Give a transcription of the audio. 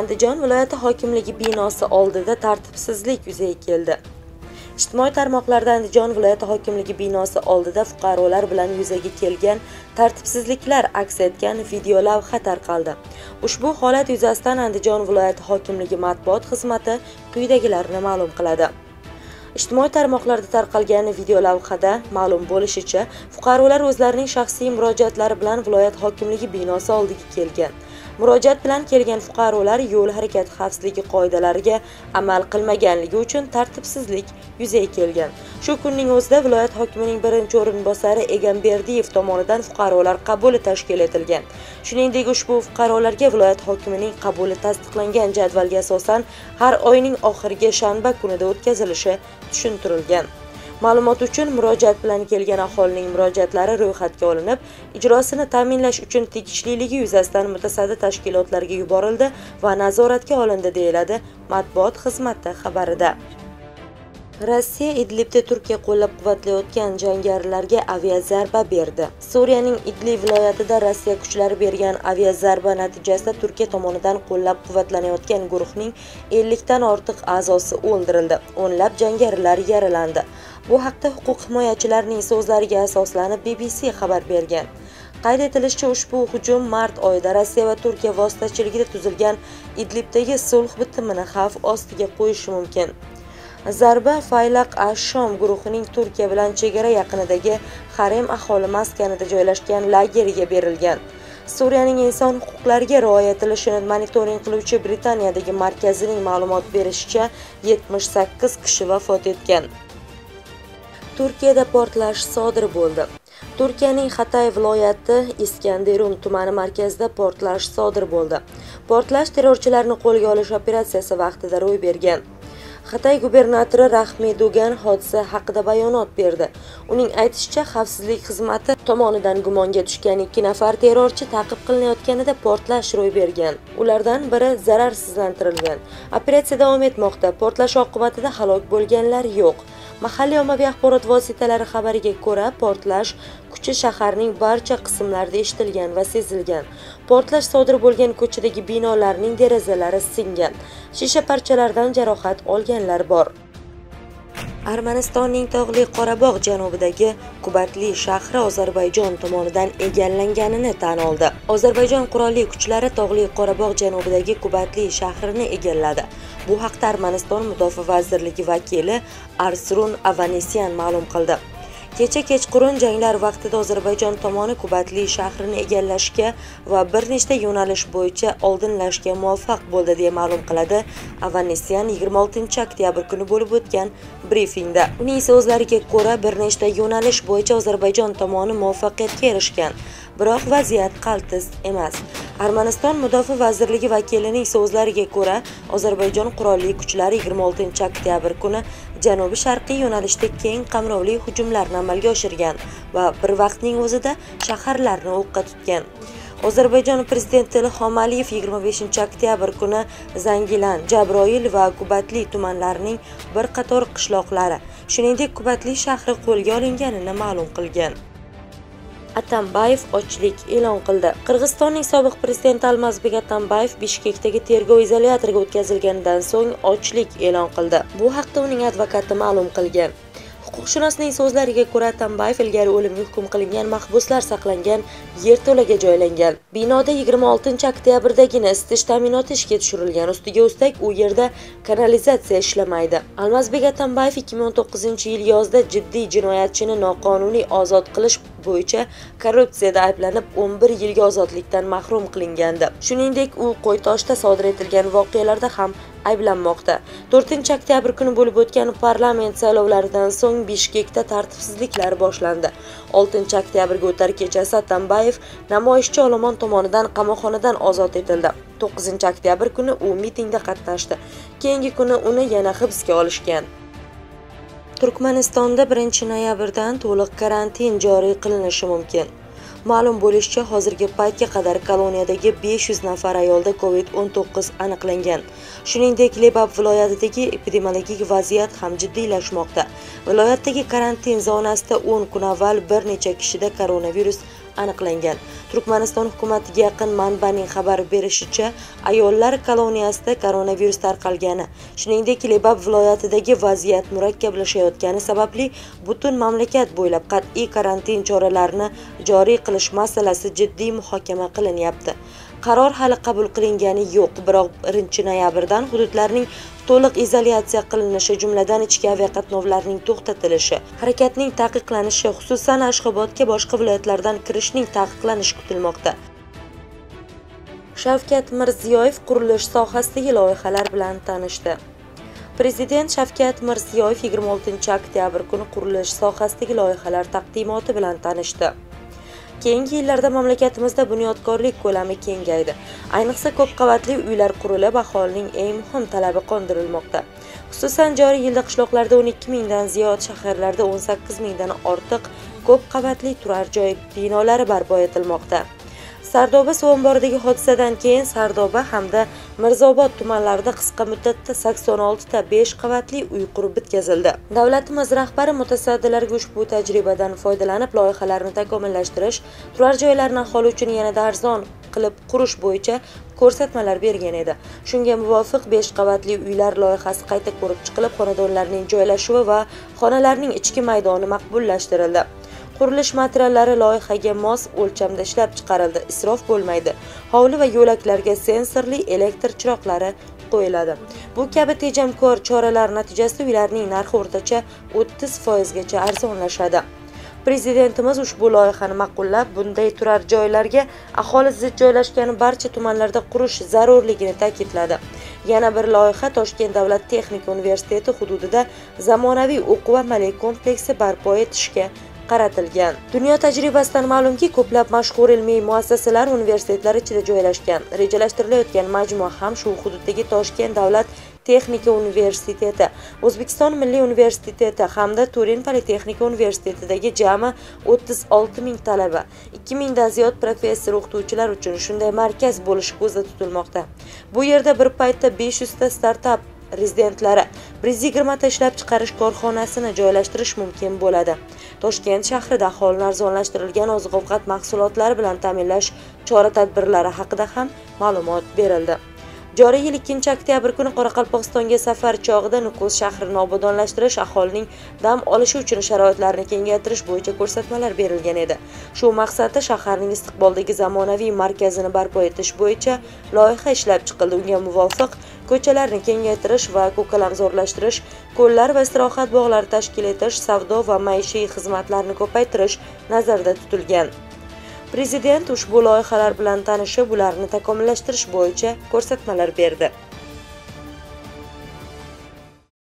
Andijon viloyati hokimligi binosi oldida tartibsizlik yuzaga keldi. Ijtimoiy tarmoqlarda Andijon viloyati hokimligi binosi oldida fuqarolar bilan yuzaga kelgan tartibsizliklar aks etgan video lavha tarqaldi. Ushbu holat yuzasidan Andijon viloyati hokimligi matbuot xizmati quyidagilarni ma'lum qiladi. Ijtimoiy tarmoqlarda tarqalgan video lavhada ma'lum bo'lishicha, fuqarolar o'zlarining shaxsiy murojaatlari bilan viloyat hokimligi binosi oldiga kelgan. Murojaat bilan kelgan fuqarolar yo'l harakati xavfsizligi qoidalariga amal qilmaganligi uchun tartibsizlik yuzaga kelgan. Shu kunning o'zida viloyat hokimining birinchi o'rinbosari Egamberdiyev tomonidan fuqarolar qabuli tashkil etilgan. Shuningdek, ushbu fuqarolarga viloyat hokimining qabuli tasdiqlangan jadvalga asosan har oyning oxirgi shanba kunida o'tkazilishi tushuntirilgan. Ma'lumot uchun, murojaat bilan kelgan aholining murojaatlari ro'yxatga olinib, ijrosini ta'minlash uchun tegishliligi yuzasidan mutasaddi tashkilotlarga yuborildi va nazoratga olindi, deyiladi matbuot xizmati xabarida. Rossiya Idlibda Turkiya qo'llab-quvvatlayotgan jangarilarga aviazarba berdi. Suriyaning Idlib viloyatida Rossiya kuchlari bergan aviazarba natijasida Turkiya tomonidan qo'llab-quvvatlanayotgan guruhning 50 dan ortiq a'zosi o'ldirildi. O'nlab jangarilar yaralandi. Bu haqda huquq himoyachilarining so'zlariga asoslanib BBC xabar bergan. Qayd etilishicha, ushbu hujum mart oyida Rossiya va Turkiya vositachiligida tuzilgan Idlibdagi sulh bitimini xavf ostiga qo'yishi mumkin. Zarba Faylaq ash-Shom guruhining Turkiya bilan chegara yaqinidagi Harem aholi maskanida joylashgan lageriga berilgan. Suriyaning inson huquqlariga rioya etilishini monitoring qiluvchi Britaniyadagi markazining ma'lumot berishicha, 78 kishi vafot etgan. Turkiyada portlash sodir bo'ldi. Turkiyaning Hatay viloyati Iskenderun tumani markazida portlash sodir bo'ldi. Portlash terrorchilarni qo'lga olish operatsiyasi vaqtida ro'y bergan. Hatay gubernatori Rahmi Dugan hodisa haqida bayonot berdi. Uning aytishicha, xavfsizlik xizmati tomonidan gumonga tushgan 2 nafar terrorchi ta'qib qilinayotganida portlash ro'y bergan. Ulardan biri zararsizlantirilgan. Operatsiya davom etmoqda. Portlash oqibatida halok bo'lganlar yo'q. Mahalliy ommaviy axborot vositalari xabariga ko'ra, portlash kuchi shaharning barcha qismlarida eshitilgan va sezilgan. Portlash sodir bo'lgan ko'chadagi binolarning derazalari singan. Shisha parchalaridan jarohat olganlar bor. Armanistonning Tog'li Qorabog' janubidagi Kubatli shahri Ozarbayjon tomonidan egallanganini tan oldi. Ozarbayjon qurolli kuchlari Tog'li Qorabog' janubidagi Kubatli shahrini egalladi. Bu haqda Armaniston Mudofaa vazirligi vakili Arsrun Avanesyan ma'lum qildi. Kecha kechqurun janglar vaqtida Ozarbayjon tomoni Kubatli shahrini egallashga va bir nechta yo'nalish bo'yicha oldinlashga muvaffaq bo'ldi, deya ma'lum qiladi Avanesyan 26 oktyabr kuni bo'lib o'tgan brifingda. Uning so'zlariga ko'ra, bir nechta yo'nalish bo'yicha Ozarbayjon tomoni muvaffaqiyatga erishgan, biroq vaziyat qaltis emas. Armaniston Mudofaa vazirligi vakilining so'zlariga ko'ra, Ozarbayjon qurolli kuchlari 26 oktyabr kuni janubi-sharqiy yo'nalishda keng qamrovli hujumlarni amalga oshirgan va bir vaqtning o'zida shaharlarni o'qqa tutgan. Ozarbayjon prezidenti Ilhom Aliyev 25 oktyabr kuni Zangilan, Jabroil va Kubatli tumanlarining bir qator qishloqlari, shuningdek Kubatli shahri qo'lga olinganini ma'lum qilgan. Atambayev ochlik e'lon qildi. Qirg'izistonning sobiq prezidenti Almazbek Atambayev Bishkekdagi tergov izolyatoriga o'tkazilganidan so'ng ochlik e'lon qildi. Bu haqda uning advokati ma'lum qilgan. Huquqshunosning so'zlariga ko'ra, Atambayev ilgari o'limga hukm qilingan mahbuslar saqlangan yerto'laga joylangan. Binoda 26 oktyabrdagina isitish ta'minoti ishga tushirilgan. Ustiga ustak u yerda kanalizatsiya ishlamaydi. Almazbek Atambayev 2019-yil yozda jiddiy jinoyatchini noqonuniy ozod qilish bo'yicha korrupsiyada ayblanib 11 yilga ozodlikdan mahrum qilingandi. Shuningdek, u Qo'ytoshda sodir etilgan voqealarda ham ayblanmoqda. 4 oktyabr kuni bo'lib o'tgan parlament saylovlaridan so'ng Bishkekda tartibsizliklar boshlandi. 6 oktyabrga o'tar kechasi Atambayev namoyishchi olomon tomonidan qamoqxonadan ozod etildi. 9 oktyabr kuni u mitingda qatnashdi. Keyingi kuni uni yana hibsga olishgan. Turkmanistonda 1 noyabrdan to'liq karantin joriy qilinishi mumkin. Ma'lum bo'lishicha, hozirgi paytga qadar koloniyadagi 500 nafar ayolda COVID-19 aniqlangan. Shuningdek, Lebab viloyatidagi epidemiologik vaziyat ham jiddiylashmoqda. Viloyatdagi karantin zonasida 10 kun avval bir necha kishida koronavirus aniqlangan. Turkmaniston hukumatiga yaqin manbaning xabar berishicha, ayollar koloniyasida koronavirus tarqalgani, shuningdek Lebap viloyatidagi vaziyat murakkablashayotgani sababli butun mamlakat bo'ylab qat'iy karantin choralarini joriy qilish masalasi jiddiy muhokama qilinyapti. Qaror hali qabul qilingani yo'q, biroq 1-noyabrdan hududlarning to'liq izolyatsiya qilinishi, jumladan ichki aviaqatnovlarning to'xtatilishi, harakatning taqiqlanishi, xususan Ashxobodga boshqa viloyatlardan kirishning taqiqlanishi kutilmoqda. Shavkat Mirziyoyev qurilish sohasidagi loyihalar bilan tanishdi. Prezident Shavkat Mirziyoyev 26-oktyabr kuni qurilish sohasidagi loyihalar taqdimoti bilan tanishdi. Keyingi yillarda mamlakatimizda bunyodkorlik ko'lami kengaydi. Ayniqsa ko'p qavatli uylar qurilib, aholining eng muhim talabi qondirilmoqda. Xususan joriy yilda qishloqlarda 12 mingdan ziyod, shaharlarda 18 mingdan ortiq ko'p qavatli turar joy binolari barpo etilmoqda. Sardoba suv omboridagi hodisadan keyin Sardoba hamda Mirzobod tumanlarida qisqa muddatda 86 ta 5 qavatli uy qurib bitkazildi. Davlatimiz rahbari mutasaddilarga ushbu tajribadan foydalanib loyihalarni takomillashtirish, turar joylarni aholi uchun yanada arzon qilib qurish bo'yicha ko'rsatmalar bergan edi. Shunga muvofiq 5 qavatli uylar loyihasi qayta ko'rib chiqilib, xonadonlarning joylashuvi va xonalarning ichki maydoni maqbullashtirildi. Qurilish materiallari loyihaga mos o'lchamda ishlab chiqarildi. Isrof bo'lmaydi. Hovli va yo'laklarga sensorli elektr chiroqlari qo'yiladi. Bu kabi tejamkor choralar natijasida uylarning narxi o'rtacha 30% gacha arzonlashadi. Prezidentimiz ushbu loyihani ma'qullab, bunday turar joylarga aholi zich joylashgan barcha tumanlarda qurish zarurligini ta'kidladi. Yana bir loyiha Toshkent davlat texnika universiteti hududida zamonaviy o'quv amaliy kompleksi barpo etishga qaratilgan. Dunyo tajribasidan ma'lumki, ko'plab mashhur ilmiy muassasalar universitetlar ichida joylashgan. Rejalashtirilayotgan majmua ham shu hududdagi Toshkent davlat texnika universiteti, O'zbekiston milliy universiteti hamda Turin politexnika universitetidagi jami 36 ming talaba, 2 mingdan ziyod professor o'qituvchilar uchun shunday markaz bo'lishi ko'zda tutilmoqda. Bu yerda bir paytda 500 ta startap rezidentlari, 120 ta ishlab chiqarish korxonasini joylashtirish mumkin bo'ladi. Toshkent shahrida aholini arzonlashtirilgan oziq-ovqat mahsulotlari bilan ta'minlash chora-tadbirlari haqida ham ma'lumot berildi. Joriy yil 2-oktyabr kuni Qoraqalpog'istonga safar chog'ida Nukus shahrini obodonlashtirish, aholining dam olishi uchun sharoitlarni kengaytirish bo'yicha ko'rsatmalar berilgan edi. Shu maqsadda shaharning istiqboldagi zamonaviy markazini barpo etish bo'yicha loyiha ishlab chiqildi. Unga muvofiq ko'chalarni kengaytirish va ko'kalamzorlashtirish, ko'llar va istirohat bog'lari tashkil etish, savdo va maishiy xizmatlarni ko'paytirish nazarda tutilgan. Prezident ushbu loyihalar bilan tanishib, ularni takomillashtirish bo'yicha ko'rsatmalar berdi.